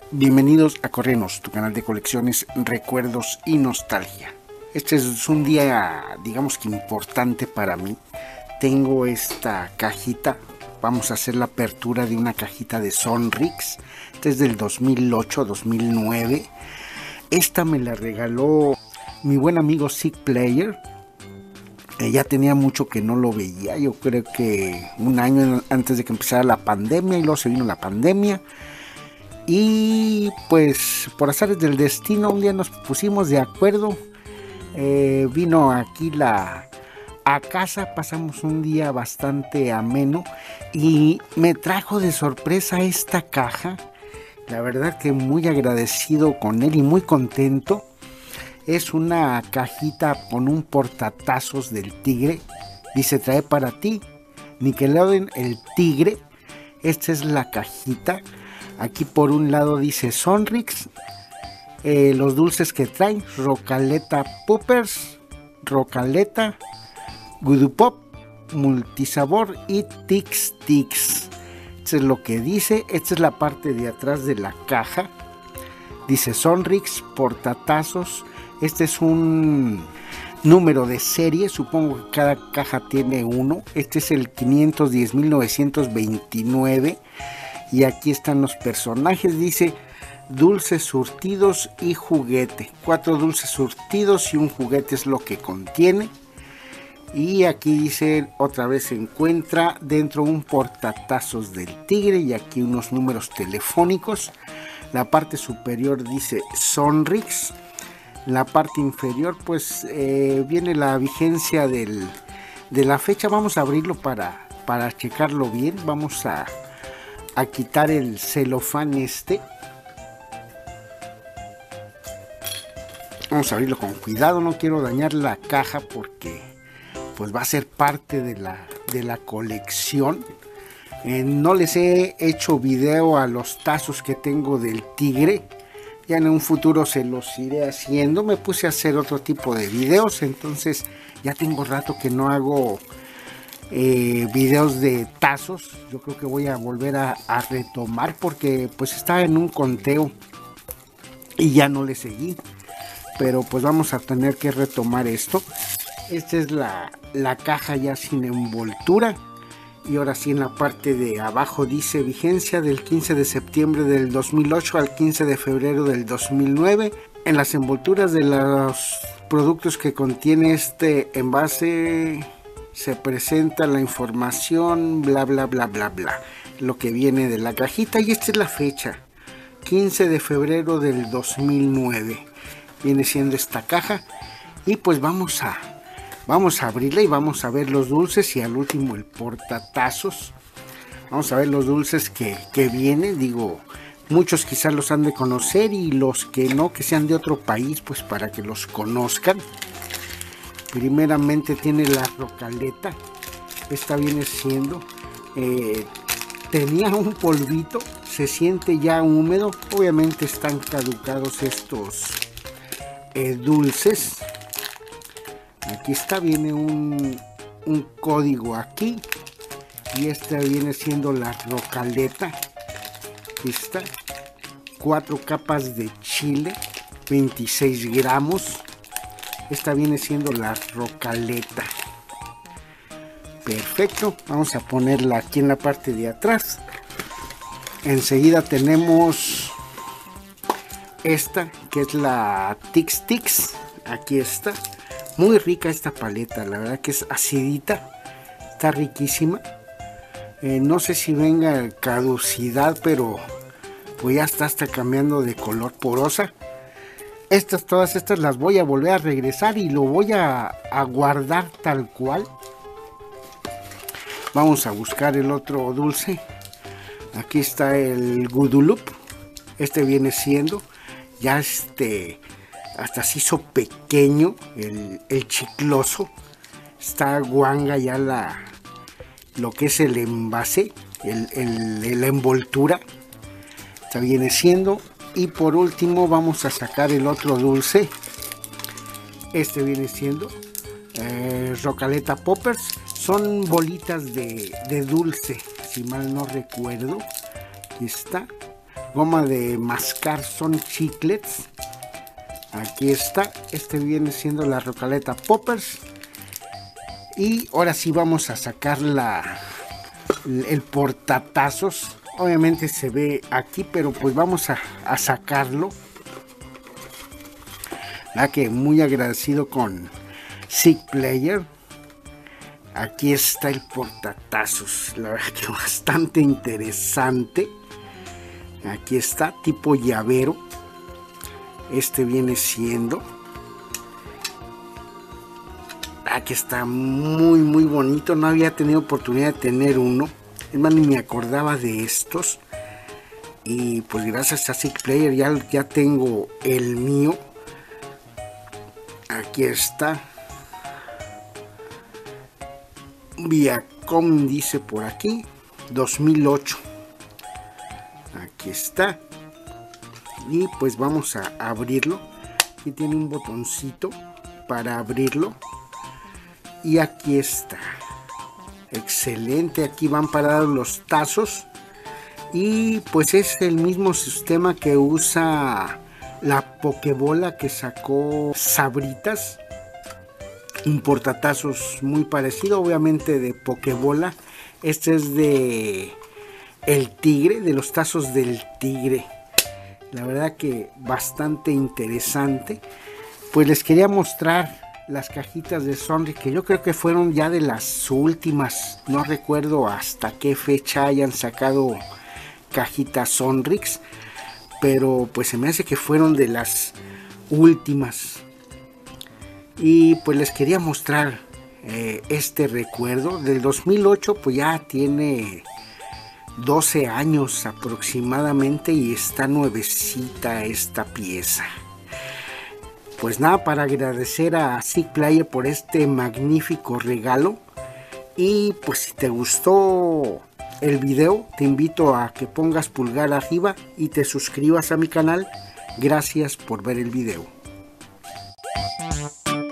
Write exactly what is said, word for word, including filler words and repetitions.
Bienvenidos a Correnos, tu canal de colecciones, recuerdos y nostalgia. Este es un día, digamos que importante para mí. Tengo esta cajita, vamos a hacer la apertura de una cajita de Sonrix. Este es del dos mil ocho, dos mil nueve. Esta me la regaló mi buen amigo Sick Player. Eh, ya tenía mucho que no lo veía, yo creo que un año antes de que empezara la pandemia, y luego se vino la pandemia. Y pues por azares del destino un día nos pusimos de acuerdo, eh, vino aquí la a casa, pasamos un día bastante ameno y me trajo de sorpresa esta caja. La verdad que muy agradecido con él y muy contento. Es una cajita con un portatazos del Tigre, dice trae para ti Nickelodeon el Tigre. Esta es la cajita. Aquí por un lado dice Sonrix, eh, los dulces que traen, Rocaleta Poppers, Rocaleta, Gudupop, Multisabor y Tix Tix. Esto es lo que dice. Esta es la parte de atrás de la caja. Dice Sonrix, portatazos. Este es un número de serie, supongo que cada caja tiene uno. Este es el quinientos diez mil novecientos veintinueve. Y aquí están los personajes, dice dulces surtidos y juguete. Cuatro dulces surtidos y un juguete es lo que contiene. Y aquí dice otra vez se encuentra dentro un portatazos del Tigre y aquí unos números telefónicos. La parte superior dice Sonrix. La parte inferior pues eh, viene la vigencia del, de la fecha. Vamos a abrirlo para, para checarlo bien. Vamos a... a quitar el celofán este. Vamos a abrirlo con cuidado, no quiero dañar la caja porque pues va a ser parte de la, de la colección. Eh, no les he hecho video a los tazos que tengo del Tigre. Ya en un futuro se los iré haciendo. Me puse a hacer otro tipo de videos, entonces ya tengo rato que no hago Eh, videos de tazos. Yo creo que voy a volver a, a retomar porque pues estaba en un conteo y ya no le seguí, pero pues vamos a tener que retomar esto. Esta es la, la caja ya sin envoltura y ahora sí en la parte de abajo dice vigencia del quince de septiembre del dos mil ocho al quince de febrero del dos mil nueve. En las envolturas de los productos que contiene este envase se presenta la información, bla bla bla bla bla, lo que viene de la cajita. Y esta es la fecha, quince de febrero del dos mil nueve viene siendo esta caja. Y pues vamos a vamos a abrirla y vamos a ver los dulces y al último el portatazos. Vamos a ver los dulces que, que vienen. Digo, muchos quizás los han de conocer y los que no, que sean de otro país, pues para que los conozcan. Primeramente tiene la Rocaleta. Esta viene siendo eh, tenía un polvito, se siente ya húmedo. Obviamente están caducados estos eh, dulces. Aquí está, viene un, un código aquí y esta viene siendo la Rocaleta. Aquí está, cuatro capas de chile, veintiséis gramos. Esta viene siendo la Rocaleta. Perfecto, vamos a ponerla aquí en la parte de atrás. Enseguida tenemos esta que es la Tix Tix. Aquí está, muy rica esta paleta, la verdad que es acidita, está riquísima. Eh, no sé si venga caducidad, pero pues ya está hasta cambiando de color porosa. Estas, todas estas las voy a volver a regresar y lo voy a, a guardar tal cual. Vamos a buscar el otro dulce. Aquí está el Gudulup. Este viene siendo ya este, hasta se hizo pequeño el, el chicloso. Está guanga ya la, lo que es el envase, el, el, la envoltura. Esta viene siendo. Y por último vamos a sacar el otro dulce. Este viene siendo eh, Rocaleta Poppers. Son bolitas de, de dulce, si mal no recuerdo. Aquí está. goma de mascar, son chiclets. Aquí está, este viene siendo la Rocaleta Poppers. Y ahora sí vamos a sacar la, el portatazos. Obviamente se ve aquí, pero pues vamos a, a sacarlo. La que muy agradecido con Sick Player. Aquí está el portatazos, la verdad que bastante interesante. Aquí está, tipo llavero. Este viene siendo. Aquí está muy muy bonito. No había tenido oportunidad de tener uno. Es más, ni me acordaba de estos. Y pues gracias a Sick Player ya, ya tengo el mío. Aquí está. Viacom dice por aquí. dos mil ocho. Aquí está. Y pues vamos a abrirlo. Aquí tiene un botoncito para abrirlo. Y aquí está. Excelente. Aquí van parados los tazos. Y pues es el mismo sistema que usa la Pokebola que sacó Sabritas. Un portatazos muy parecido, obviamente de Pokebola. Este es de el tigre, de los tazos del tigre. La verdad que bastante interesante. Pues les quería mostrar las cajitas de Sonrix, que yo creo que fueron ya de las últimas. No recuerdo hasta qué fecha hayan sacado cajitas Sonrix, pero pues se me hace que fueron de las últimas. Y pues les quería mostrar eh, este recuerdo del dos mil ocho. Pues ya tiene doce años aproximadamente y está nuevecita esta pieza. Pues nada, para agradecer a Sick Player por este magnífico regalo. Y pues si te gustó el video, te invito a que pongas pulgar arriba y te suscribas a mi canal. Gracias por ver el video.